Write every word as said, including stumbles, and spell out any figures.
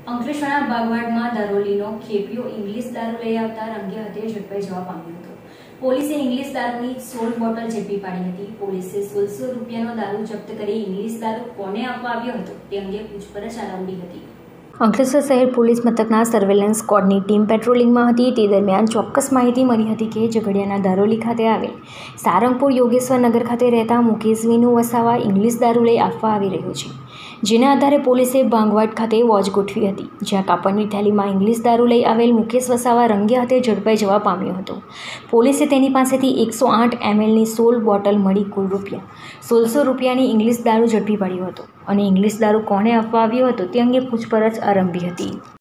અંકલેશ્વરના બાગવાડમાં દારૂલીનો ખેપિયો ઇંગ્લિશ દારૂ લઈ આવતા રંગે હાથે ઝડપાઈ જવા પામ્યો હતો। પોલીસે ઇંગ્લિશ દારૂની સોળ બોટલ ઝડપી પાડી હતી। પોલીસે સોળસો રૂપિયાનો દારૂ જપ્ત કરી ઇંગ્લિશ દારૂ કોને આપવા આવ્યો હતો તે અંગે પૂછપરછ આરંભી હતી। અંકલેશ્વર શહેર પોલીસ મથકના સર્વેલન્સ સ્ક્વોડની ટીમ પેટ્રોલિંગમાં હતી। તે દરમિયાન ચોક્કસ માહિતી મળી હતી કે ઝઘડિયાના દારોલી ખાતે આવેલ સારંગપુર યોગેશ્વર નગર ખાતે રહેતા મુકેશ વિનુ વસાવા ઇંગ્લિશ દારૂ લઈ આપવા આવી રહ્યો છે, જેના આધારે પોલીસે ભાંગવાડ ખાતે વોચ ગોઠવી હતી, જ્યાં કાપડની થેલીમાં ઇંગ્લિશ દારૂ લઈ આવેલ મુકેશ વસાવા રંગે હાથે ઝડપાઈ જવા પામ્યો હતો। પોલીસે તેની પાસેથી એકસો આઠ એમએલની સોળ બોટલ મળી કુલ રૂપિયા સોળસો રૂપિયાની ઇંગ્લિશ દારૂ ઝડપી પાડ્યો હતો અને ઇંગ્લિશ દારૂ કોને આપવા આવ્યો હતો તે અંગે પૂછપરછ આરંભી હતી।